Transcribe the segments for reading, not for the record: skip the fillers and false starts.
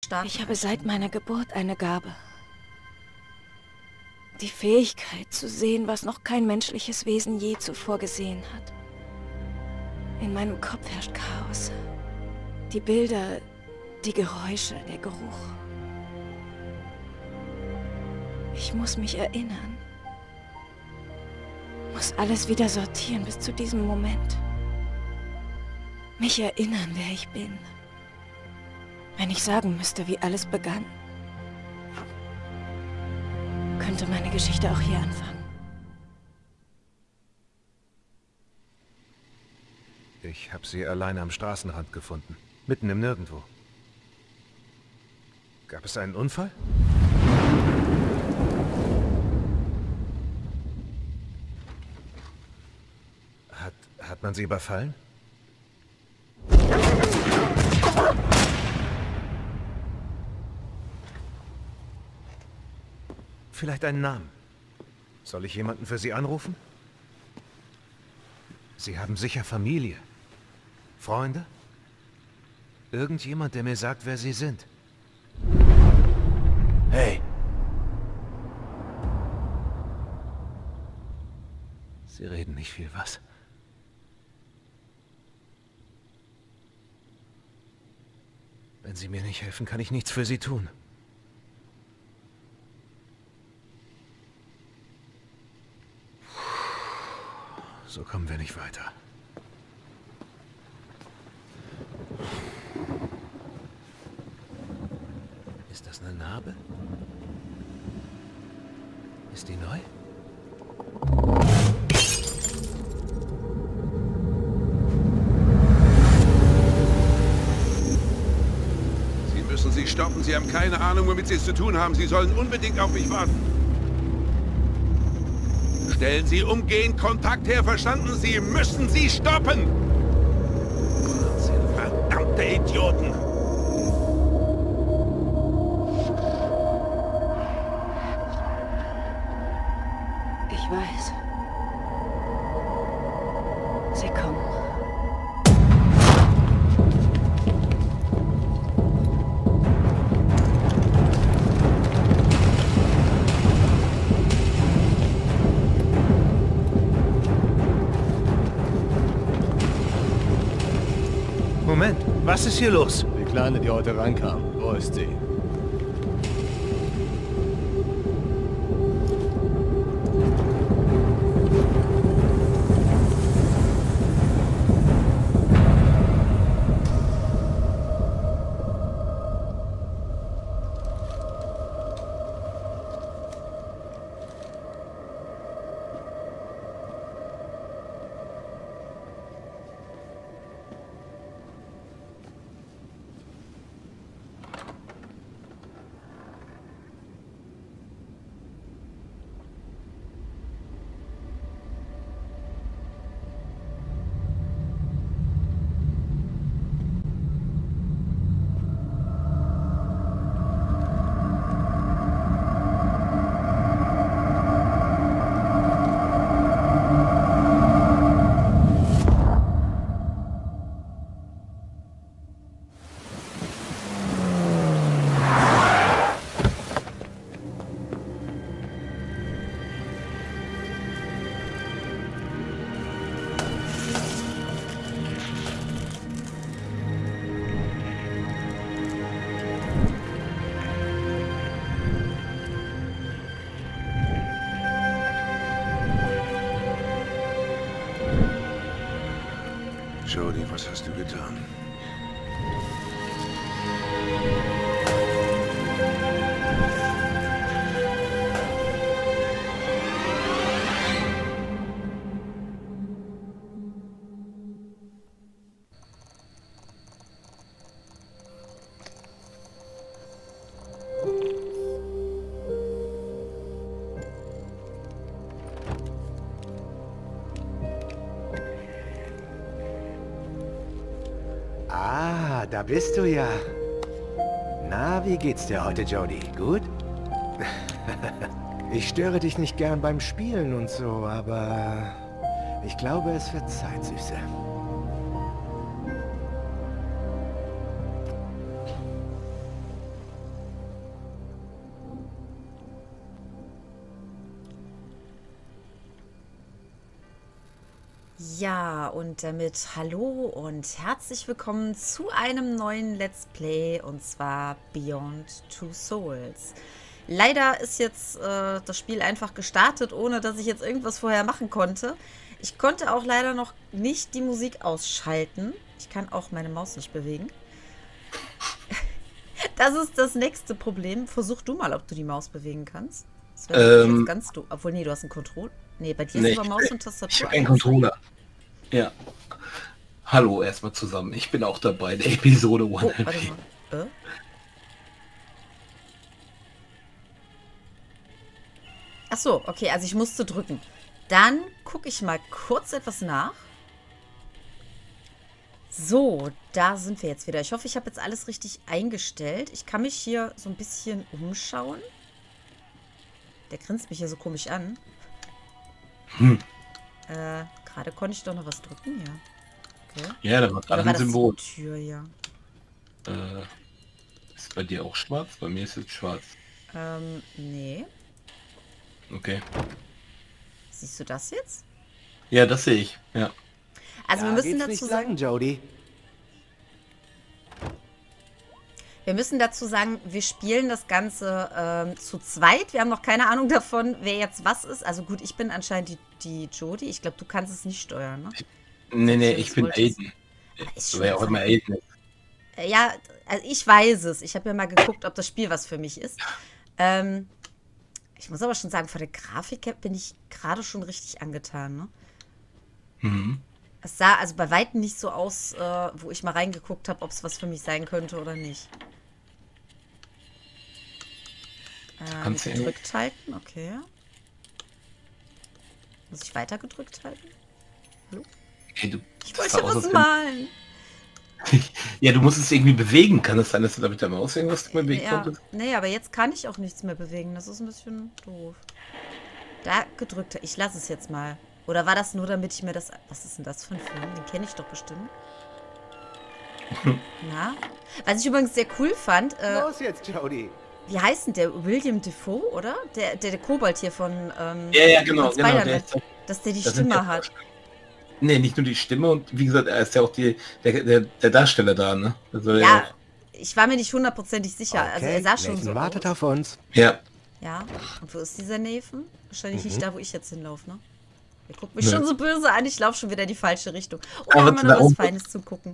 Ich habe seit meiner Geburt eine Gabe. Die Fähigkeit zu sehen, was noch kein menschliches Wesen je zuvor gesehen hat. In meinem Kopf herrscht Chaos. Die Bilder, die Geräusche, der Geruch. Ich muss mich erinnern. Muss alles wieder sortieren bis zu diesem Moment. Mich erinnern, wer ich bin. Wenn ich sagen müsste, wie alles begann, könnte meine Geschichte auch hier anfangen. Ich habe sie alleine am Straßenrand gefunden. Mitten im Nirgendwo. Gab es einen Unfall? Hat man sie überfallen? Vielleicht einen Namen. Soll ich jemanden für Sie anrufen? Sie haben sicher Familie. Freunde? Irgendjemand, der mir sagt, wer Sie sind. Hey! Sie reden nicht viel, was? Wenn Sie mir nicht helfen, kann ich nichts für Sie tun. So kommen wir nicht weiter. Ist das eine Narbe? Ist die neu? Sie müssen sie stoppen. Sie haben keine Ahnung, womit Sie es zu tun haben. Sie sollen unbedingt auf mich warten. Stellen Sie umgehend Kontakt her, verstanden? Sie müssen sie stoppen! Verdammte Idioten! Ich weiß. Sie kommen. Moment, was ist hier los? Die Kleine, die heute reinkam. Wo ist sie? Jodie, was hast du getan? Ah, da bist du ja. Na, wie geht's dir heute, Jodie? Gut? Ich störe dich nicht gern beim Spielen und so, aber ich glaube, es wird Zeit, Süße. Ja, und damit hallo und herzlich willkommen zu einem neuen Let's Play, und zwar Beyond Two Souls. Leider ist jetzt das Spiel einfach gestartet, ohne dass ich jetzt irgendwas vorher machen konnte. Ich konnte auch leider noch nicht die Musik ausschalten. Ich kann auch meine Maus nicht bewegen. Das ist das nächste Problem. Versuch du mal, ob du die Maus bewegen kannst. Das wäre jetzt ganz doof. Obwohl, nee, du hast einen Controller. Nee, bei dir ist über Maus und Tastatur. Ich habe einen Controller. Ja. Hallo erstmal zusammen. Ich bin auch dabei, der Episode 1. Oh, warte mal. Ach so, okay, also ich musste drücken. Dann gucke ich mal kurz etwas nach. So, da sind wir jetzt wieder. Ich hoffe, ich habe jetzt alles richtig eingestellt. Ich kann mich hier so ein bisschen umschauen. Der grinst mich hier so komisch an. Gerade konnte ich doch noch was drücken, ja. Okay. Ja, da war gerade ein Symbol. Die Tür hier? Ist bei dir auch schwarz? Bei mir ist es schwarz. Nee. Okay. Siehst du das jetzt? Ja, das sehe ich. Ja. Also wir müssen dazu nicht sagen, lang, Jody. wir spielen das Ganze zu zweit. Wir haben noch keine Ahnung davon, wer jetzt was ist. Also gut, ich bin anscheinend die Jody. Ich glaube, du kannst es nicht steuern, ne? Nee, ich bin Aiden. Ist Wer auch immer Aiden ist. Ja, also ich weiß es. Ich habe ja mal geguckt, ob das Spiel was für mich ist. Ich muss aber schon sagen, von der Grafik her bin ich gerade schon richtig angetan, ne? Mhm. Es sah also bei Weitem nicht so aus, wo ich mal reingeguckt habe, ob es was für mich sein könnte oder nicht. Kannst du gedrückt halten, okay. Muss ich weiter gedrückt halten? Hallo? Hey, Ich wollte was malen. Ja, du musst es irgendwie bewegen. Kann es sein, dass du da mit der Maus irgendwas bewegen konntest? Nee, aber jetzt kann ich auch nichts mehr bewegen. Das ist ein bisschen doof. Da gedrückt. Ich lasse es jetzt mal. Oder war das nur, damit ich mir das... Was ist denn das für ein Film? Den kenne ich doch bestimmt. Na? Was ich übrigens sehr cool fand... Los jetzt, Jody. Wie heißt denn der? William Defoe, oder? Der Kobold hier von... Ja, genau. Dass der die Stimme hat. Nee, nicht nur die Stimme, und wie gesagt, er ist ja auch der Darsteller da, ne? Also ja, ich war mir nicht hundertprozentig sicher. Okay, also er sah schon Nathan so wartet aus. auf uns. Ja. Ja, und wo ist dieser Nathan? Wahrscheinlich nicht da, wo ich jetzt hinlaufe, ne? Der guckt mich schon so böse an, ich laufe schon wieder in die falsche Richtung. Oder haben wir noch was Feines zum Gucken?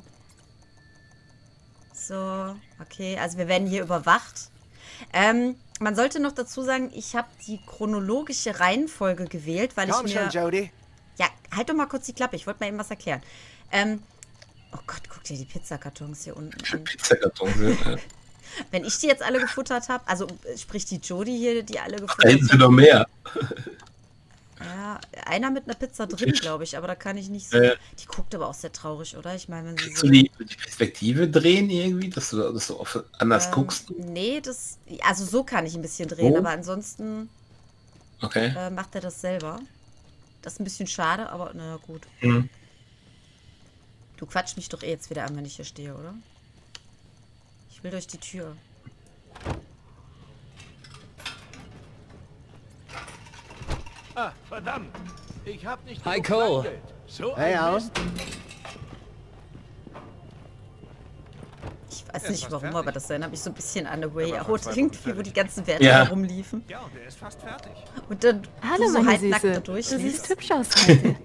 So, okay, also wir werden hier überwacht. Man sollte noch dazu sagen, ich habe die chronologische Reihenfolge gewählt, weil Komm ich mir... schon, Jody. Ja, halt doch mal kurz die Klappe. Ich wollte mal eben was erklären. Oh Gott, guck dir die Pizzakartons hier unten an. Pizzakartons, ja. Wenn ich die jetzt alle gefuttert habe, also sprich die Jody hier, die alle Da gefuttert hinten sind noch mehr. Ja, einer mit einer Pizza drin, glaube ich, aber da kann ich nicht so... Die guckt aber auch sehr traurig, oder? Ich meine, wenn sie Kannst so... du die Perspektive drehen irgendwie, dass du anders guckst? Nee, also so kann ich ein bisschen drehen, Oh. aber ansonsten Okay. macht er das selber. Das ist ein bisschen schade, aber na gut. Mhm. Du quatscht mich doch eh jetzt wieder an, wenn ich hier stehe, oder? Ich will durch die Tür. Ah, verdammt! Ich hab nicht Hi, genug Cole. Kleingeld. So Hey, ein Al. Mist. Ich weiß Er ist nicht fast warum, fertig. aber das erinnert mich so ein bisschen an The Way Er war vor Out. 2 Wochen Irgendwie, wo fertig. die ganzen Werte Ja. herumliefen. Ja, und er ist fast fertig. Und dann Hallo, du so meine halbnackt da Süße. Du durchliefst. siehst hübsch aus heute.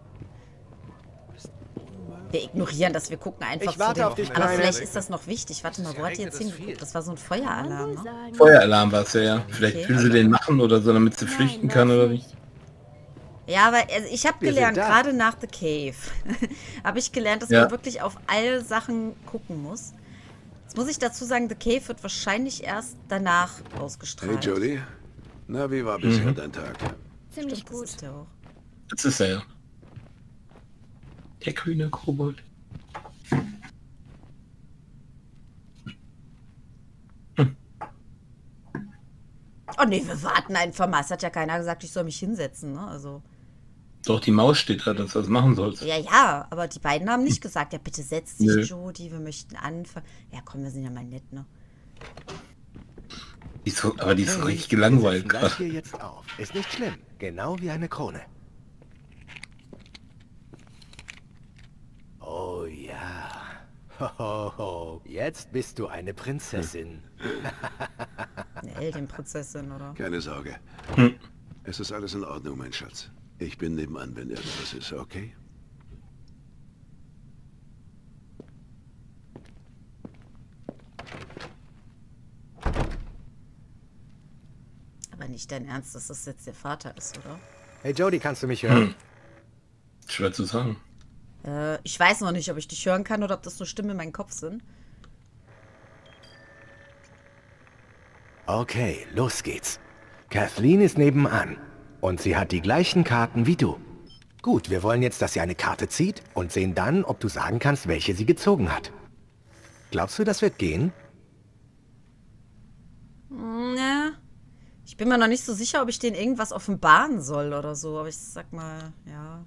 Wir ignorieren das, wir gucken einfach Ich warte zu auf dich, Aber Kleine. vielleicht ist das noch wichtig. Warte mal, wo hat die regnet jetzt es hingeguckt? viel. Das war so ein Feueralarm, ne? Feueralarm war es ja. Vielleicht Okay. will sie den machen oder so, damit sie flüchten kann oder wie. Ja, aber also ich habe Wir sind gelernt, da. gerade nach The Cave, habe ich gelernt, dass Ja. man wirklich auf alle Sachen gucken muss. Jetzt muss ich dazu sagen, The Cave wird wahrscheinlich erst danach Hey ausgestrahlt. Jody, na wie war bisher dein Tag? Ziemlich Stimmt, das gut. ist der auch. Das ist er ja. Der grüne Kobold. Oh nee, wir warten einfach mal. Es hat ja keiner gesagt, ich soll mich hinsetzen, ne? Also. Doch, die Maus steht da, dass du das machen sollst. Ja, ja, aber die beiden haben nicht gesagt, ja bitte setz dich, Nö. Jody, wir möchten anfangen. Ja komm, wir sind ja mal nett, ne? Die ist so, aber die ist so Hey, richtig gelangweilt wir setzen das gerade. hier jetzt auf. Ist nicht schlimm. Genau wie eine Krone. Hohoho, jetzt bist du eine Prinzessin. Eine Alien-Prinzessin, oder? Keine Sorge. Es ist alles in Ordnung, mein Schatz. Ich bin nebenan, wenn irgendwas ist, okay? Aber nicht dein Ernst, dass das jetzt der Vater ist, oder? Hey Jodie, kannst du mich hören? Schwer zu sagen. Ich weiß noch nicht, ob ich dich hören kann oder ob das nur Stimmen in meinem Kopf sind. Okay, los geht's. Kathleen ist nebenan. Und sie hat die gleichen Karten wie du. Gut, wir wollen jetzt, dass sie eine Karte zieht und sehen dann, ob du sagen kannst, welche sie gezogen hat. Glaubst du, das wird gehen? Ja. Ich bin mir noch nicht so sicher, ob ich denen irgendwas offenbaren soll oder so. Aber ich sag mal, ja.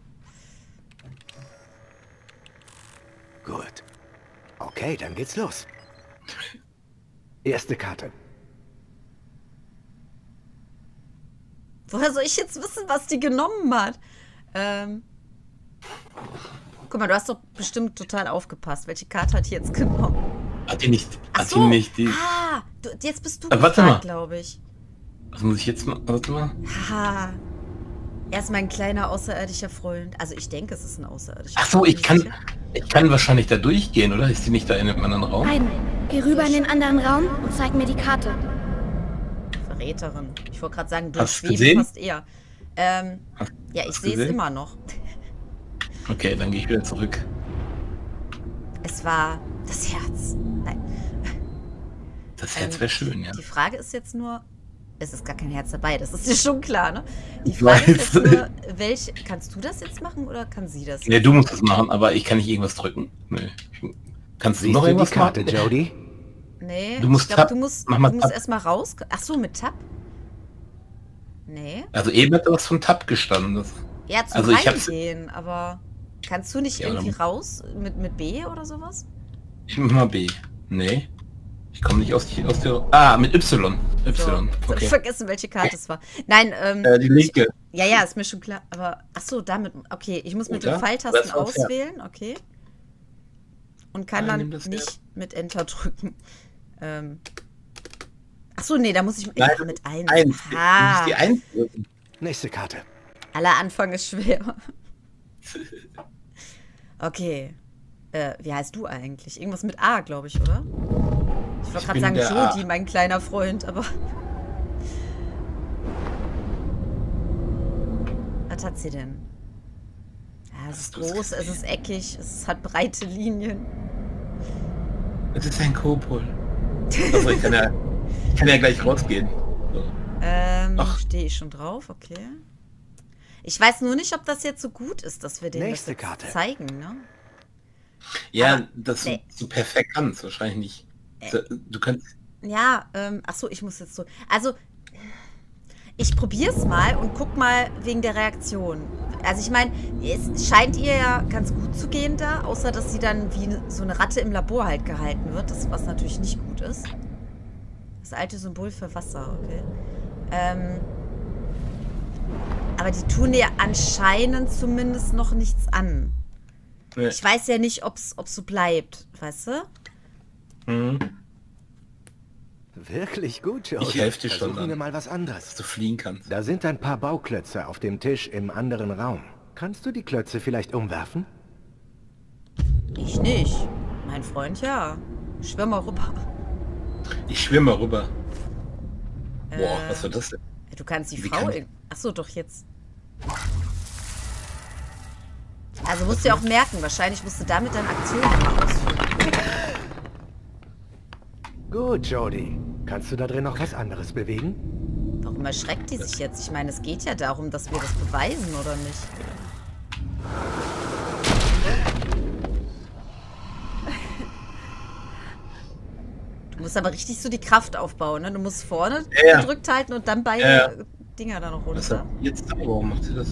Gut. Okay, dann geht's los. Erste Karte. Woher soll ich jetzt wissen, was die genommen hat? Guck mal, du hast doch bestimmt total aufgepasst. Welche Karte hat die jetzt genommen? Hat die nicht... Ach Hat so. die nicht die... Ah, jetzt bist du Warte mal. glaube ich. Was muss ich jetzt mal... Warte mal. Haha. Er ist mein kleiner außerirdischer Freund. Also ich denke, es ist ein außerirdischer Ach so, Freund. ich kann wahrscheinlich da durchgehen, oder? Ist die nicht da in einem anderen Raum? Nein, geh rüber in den anderen Raum und zeig mir die Karte. Verräterin. Ich wollte gerade sagen, Hast du durchschweben gesehen? fast eher. Ja, ich sehe es gesehen? immer noch. Okay, dann gehe ich wieder zurück. Es war das Herz. Nein. Das Herz wäre schön, ja. Die Frage ist jetzt nur, es ist gar kein Herz dabei, das ist dir schon klar, ne? Die Ich Frage ist weiß. jetzt nur, welche, kannst du das jetzt machen oder kann sie das? Ne, du musst das machen, aber ich kann nicht irgendwas drücken. Nee. Kannst du Siehst noch du die irgendwas Karte, machen? Jodie? Nee, Du musst ich glaube, Tab- du musst mach mal Tab. erstmal raus. Ach so, mit Tab? Nee. Also eben hat da was von Tab gestanden. Das... Ja, zum Also ich hab's- Reingehen, aber kannst du nicht Ja, irgendwie dann- raus mit B oder sowas? Ich mach mal B. Nee. Ich komme nicht aus der... Ah, mit Y. Y. So, jetzt hab ich Okay. vergessen, welche Karte es war. Nein, Die linke. ja, ist mir schon klar. Aber, ach so, damit, okay, ich muss mit den Oder? Pfeiltasten Das war's, ja. auswählen, okay. Und kann Ah, dann nimm das nicht mit Enter drücken. Ach so, nee, da muss ich Nein, mit 1. Eins. Ah, Du musst die 1 drücken. Nächste Karte. aller Anfang ist schwer. Okay. Wie heißt du eigentlich? Irgendwas mit A, glaube ich, oder? Ich wollte Ich gerade bin sagen der Jodi, A. mein kleiner Freund, aber... Was hat sie denn? Ja, es ist groß, es ist eckig, es hat breite Linien. Es ist ein Kobold. Also ich kann ja gleich rausgehen. So. Ach. Stehe ich schon drauf, okay. Ich weiß nur nicht, ob das jetzt so gut ist, dass wir denen Nächste das jetzt Karte. zeigen, ne? Ja, Aber- das nee. so perfekt kannst wahrscheinlich nicht. Du kannst... Ja, ach so, ich muss jetzt so. Also, ich probier's mal und guck mal wegen der Reaktion. Also ich meine, es scheint ihr ja ganz gut zu gehen da, außer dass sie dann wie so eine Ratte im Labor halt gehalten wird, was natürlich nicht gut ist. Das alte Symbol für Wasser, okay. Aber die tun dir anscheinend zumindest noch nichts an. Nee. Ich weiß ja nicht, ob's so bleibt, weißt du? Mhm. Wirklich gut, Jodie. Ich helfe dir schon Versuchen wir dann, mal was dass anderes. du fliegen kannst. Da sind ein paar Bauklötze auf dem Tisch im anderen Raum. Kannst du die Klötze vielleicht umwerfen? Ich nicht. Mein Freund ja. Schwör mal rüber. Ich schwimme mal rüber. Boah, was war das denn? Du kannst die Wie Frau... kann- Achso, doch jetzt. Also musst du ja auch merken, wahrscheinlich musst du damit deine Aktion immer ausführen. Gut, Jodie. Kannst du da drin noch was anderes bewegen? Warum erschreckt die sich jetzt? Ich meine, es geht ja darum, dass wir das beweisen, oder nicht? Du musst aber richtig so die Kraft aufbauen, ne? Du musst vorne Ja. gedrückt halten und dann beide Ja. Dinger da noch Was runter. hat jetzt? Warum macht sie das?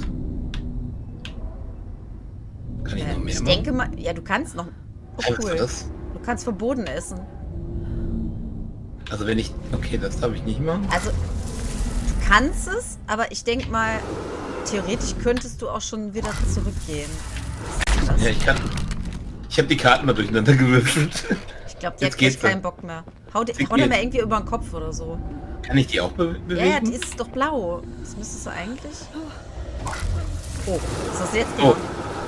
Kann ich noch mehr Ich machen? denke mal, ja, du kannst noch. Oh, Was war cool. das? Du kannst verboten essen. Also wenn ich... Okay, das darf ich nicht machen. Also, du kannst es, aber ich denke mal, theoretisch könntest du auch schon wieder zurückgehen. Was ist das? Ja, Ich habe die Karten mal durcheinander gewürfelt. Ich glaube, die hat jetzt keinen Bock mehr. Hau dir mal irgendwie über den Kopf oder so. Kann ich die auch bewegen? Ja, die ist doch blau. Das müsstest du eigentlich... Oh, was hast du jetzt gemacht?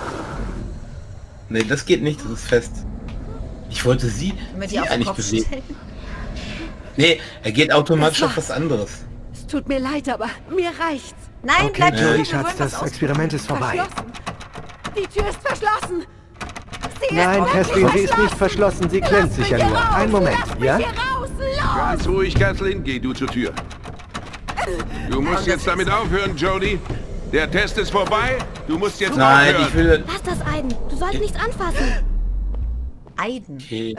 Nee, das geht nicht, das ist fest. Ich wollte sie eigentlich bewegen. Stellen? Nee, er geht automatisch auf was anderes. Es tut mir leid, aber mir reicht's. Nein, okay, bleib Jodie, Schatz, das Experiment ist vorbei. Die Tür ist verschlossen. Nein, Kathleen, sie ist nicht verschlossen, sie klemmt sich ja nur. Einen Moment, ja? Ganz ruhig, Kathleen, geh du zur Tür. Du musst jetzt damit aufhören, Jodie. Der Test ist vorbei, du musst jetzt aufhören. Nein, ich will... Lass das, Aiden. Du sollst nichts anfassen. Aiden? Okay.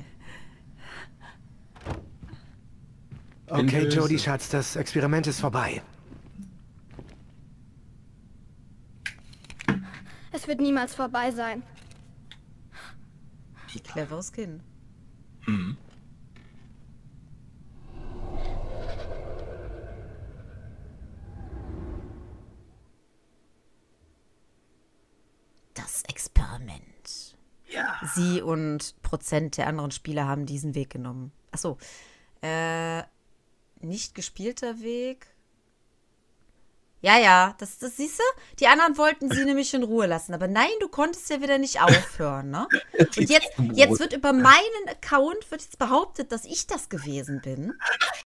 Okay, Jodie, Schatz, das Experiment ist vorbei. Es wird niemals vorbei sein. Wie cleveres Kind. Mhm. Das Experiment. Ja. Sie und Prozent der anderen Spieler haben diesen Weg genommen. Achso. Nicht gespielter Weg. Ja, das siehst du? Die anderen wollten sie nämlich in Ruhe lassen. Aber nein, du konntest ja wieder nicht aufhören, ne? Und jetzt wird über meinen Account wird jetzt behauptet, dass ich das gewesen bin.